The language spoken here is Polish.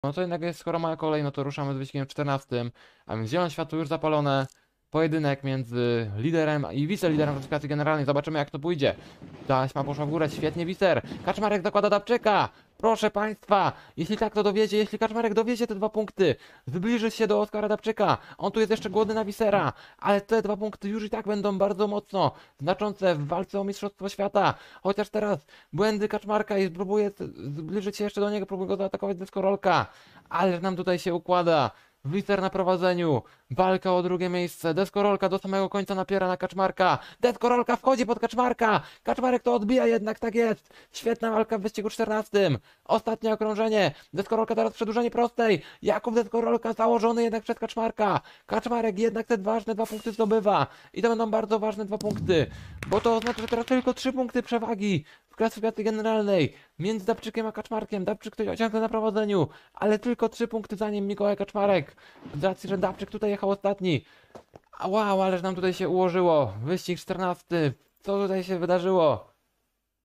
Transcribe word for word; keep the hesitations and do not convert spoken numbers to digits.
No to jednak jest, skoro moja kolej, no to ruszamy z wyścigiem czternastym, a więc zielone światło już zapalone. Pojedynek między liderem i wiceliderem klasyfikacji generalnej. Zobaczymy, jak to pójdzie. Taśma poszła w górę, świetnie Wiser. Kaczmarek zakłada Dabczyka. Proszę Państwa, jeśli tak to dowiezie, jeśli Kaczmarek dowiezie te dwa punkty, zbliży się do Oskara Dabczyka. On tu jest jeszcze głodny na Wisera, ale te dwa punkty już i tak będą bardzo mocno znaczące w walce o Mistrzostwo Świata. Chociaż teraz błędy Kaczmarka i próbuje zbliżyć się jeszcze do niego, próbuje go zaatakować deskorolka. Ale nam tutaj się układa. Wiser na prowadzeniu. Walka o drugie miejsce. Deskorolka do samego końca napiera na Kaczmarka. Deskorolka wchodzi pod Kaczmarka. Kaczmarek to odbija jednak, tak jest. Świetna walka w wyścigu czternastym. Ostatnie okrążenie. Deskorolka teraz przedłużenie prostej. Jakub Deskorolka założony jednak przez Kaczmarka. Kaczmarek jednak te ważne dwa punkty zdobywa. I to będą bardzo ważne dwa punkty. Bo to oznacza, że teraz tylko trzy punkty przewagi w klasyfikacji generalnej między Dabczykiem a Kaczmarkiem. Dabczyk to ciągle na prowadzeniu, ale tylko trzy punkty za nim Mikołaj Kaczmarek. Z racji, że Dabczyk tutaj jechał ostatni. A wow, ależ nam tutaj się ułożyło. Wyścig czternasty. Co tutaj się wydarzyło?